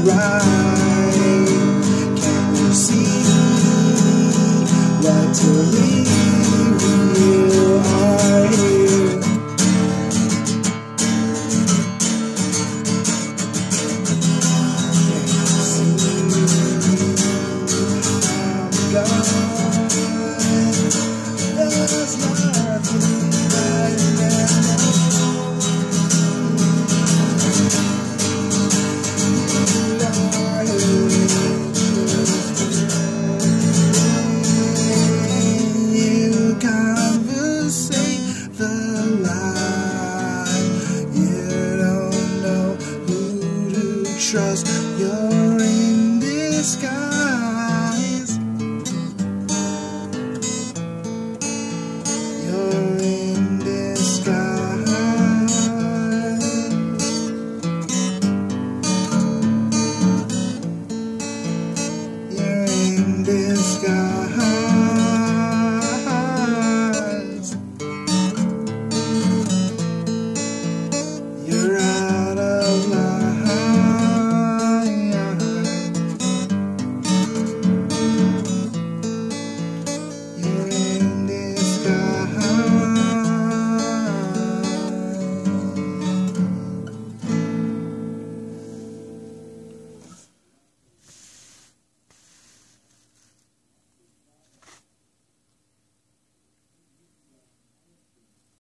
right. Can you see what to leave when you are here? Can you see I'm gone? There's nothing right now. You conversate the lie. You don't know who to trust. You're